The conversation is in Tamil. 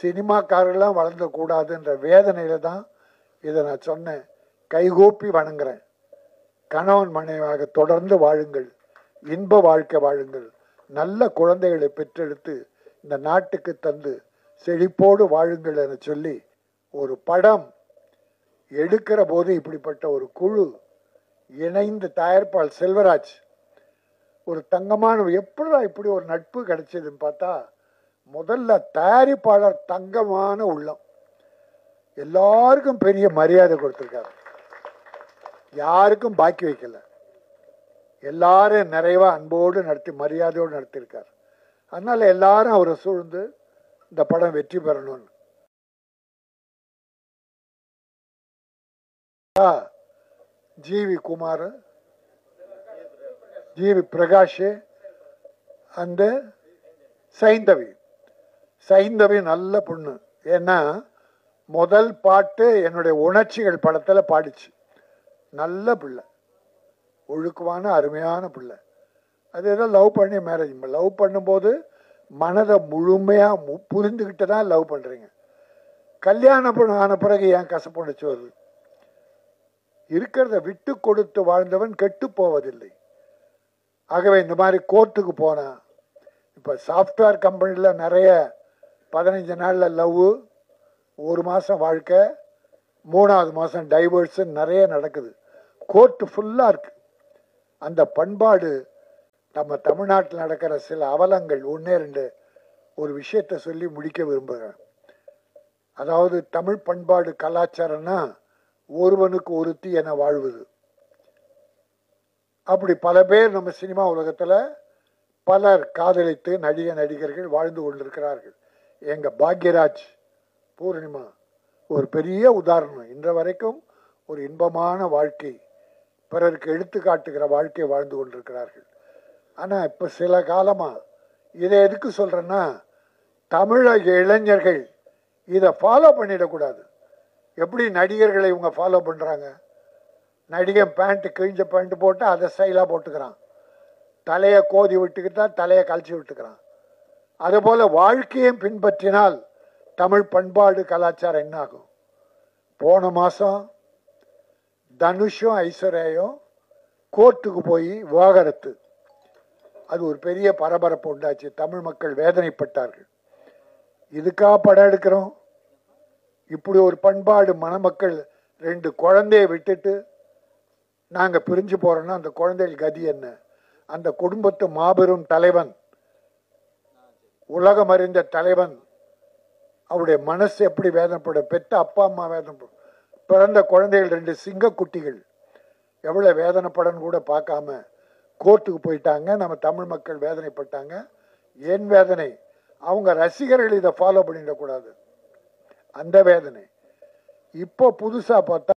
சினிமாக்காரெல்லாம் வளர்ந்துக்கூடாதுன்ற வேதனையில தான் இதை நான் சொன்னேன். கைகூப்பி வணங்குறேன். கணவன் மனைவியாக தொடர்ந்து வாழுங்கள், இன்ப வாழ்க்கை வாழுங்கள், நல்ல குழந்தைகளை பெற்றெடுத்து இந்த நாட்டுக்கு தந்து செழிப்போடு வாழுங்கள் என சொல்லி ஒரு படம் எடுக்கிற போது இப்படிப்பட்ட ஒரு குழு இணைந்து தயாரிப்பாளர் செல்வராஜ் ஒரு தங்கமான எப்படா இப்படி ஒரு நட்பு கிடைச்சதுன்னு பார்த்தா முதல்ல தயாரிப்பாளர் தங்கமான உள்ளம், எல்லாருக்கும் பெரிய மரியாதை கொடுத்திருக்காரு, யாருக்கும் பாக்கி வைக்கல, எல்லாரும் நிறைவா அன்போடு நடத்தி மரியாதையோடு நடத்தியிருக்கார். அதனால எல்லாரும் அவரை சூழ்ந்து இந்த படம் வெற்றி பெறணும்னு. ஜிவி குமார், ஜிவி பிரகாஷ், அந்த சைந்தவி நல்ல பொண்ணு. ஏன்னா முதல் பாட்டு என்னுடைய உணர்ச்சிகள் படத்துல பாடிச்சு. நல்ல பிள்ளை, ஒழுக்கமான அருமையான பிள்ளை. அது ஏதோ லவ் பண்ணி மேரேஜ், லவ் பண்ணும்போது மனதை முழுமையா புரிந்துகிட்டு தான் லவ் பண்றீங்க. கல்யாணம் ஆன பிறகு ஏன் கசப்புணர்ச்சி வருது? இருக்கிறத விட்டு கொடுத்து வாழ்ந்தவன் கெட்டு போவதில்லை. ஆகவே இந்த மாதிரி கோர்ட்டுக்கு போனா, இப்ப சாஃப்ட்வேர் கம்பெனில நிறைய 15 நாள்ல லவ், 1 மாசம் வாழ்க்கை, 3வது மாசம் டைவர்ஸ் நிறைய நடக்குது. கோர்ட்டு ஃபுல்லா இருக்கு. அந்த பண்பாடு நம்ம தமிழ்நாட்டில் நடக்கிற சில அவலங்கள் 1-2 ஒரு விஷயத்தை சொல்லி முடிக்க விரும்புகிறேன். அதாவது தமிழ் பண்பாடு கலாச்சாரம்னா ஒருவனுக்கு ஒருத்தி என வாழ்வது. அப்படி பல பேர் நம்ம சினிமா உலகத்துல பலர் காதலித்து நடிகர்கள் வாழ்ந்து கொண்டிருக்கிறார்கள். எங்க பாக்யராஜ், பூர்ணிமா ஒரு பெரிய உதாரணம். இன்ற வரைக்கும் ஒரு இன்பமான வாழ்க்கை, பிறருக்கு எடுத்துக்காட்டுகிற வாழ்க்கை வாழ்ந்து கொண்டிருக்கிறார்கள். ஆனா இப்ப சில காலமா இதை எதுக்கு சொல்றேன்னா, தமிழக இளைஞர்கள் இதை ஃபாலோ பண்ணிடக்கூடாது. எப்படி நடிகர்களை இவங்க ஃபாலோ பண்றாங்க? நடிகன் பேண்ட், கிழிஞ்ச பேண்ட் போட்டு அதை ஸ்டைலா போட்டுக்கிறான், தலையை கோதி விட்டுக்கிட்டா தலையை கழிச்சு விட்டுக்கிறான். அதுபோல வாழ்க்கையும் பின்பற்றினால் தமிழ் பண்பாடு கலாச்சாரம் என்ன ஆகும்? போன மாசம் தனுஷும் ஐஸ்வர்யாவும் கோர்ட்டுக்கு போய் விவாகரத்து, அது ஒரு பெரிய பரபரப்பு உண்டாச்சு. தமிழ் மக்கள் வேதனைப்பட்டார்கள். இதுக்காக படம் எடுக்கிறோம்? இப்படி ஒரு பண்பாடு மணமக்கள் 2 குழந்தையை விட்டுட்டு நாங்க பிரிஞ்சு போறோம்னா அந்த குழந்தைகள் கதி என்ன? அந்த குடும்பத்து மாபெரும் தலைவன், உலகம் அறிந்த தலைவன், அவருடைய மனசு எப்படி வேதனைப்படும்? பெற்ற அப்பா அம்மா வேதனைப்படும், பிறந்த குழந்தைகள் 2 சிங்க குட்டிகள் எவ்வளவு வேதனைப்படன்னு கூட பார்க்காம கோர்ட்டுக்கு போயிட்டாங்க. நம்ம தமிழ் மக்கள் வேதனைப்பட்டாங்க. ஏன் வேதனை? அவங்க ரசிகர்கள் இதை ஃபாலோ பண்ணிடக்கூடாது, அந்த வேதனை. இப்போ புதுசா பார்த்தா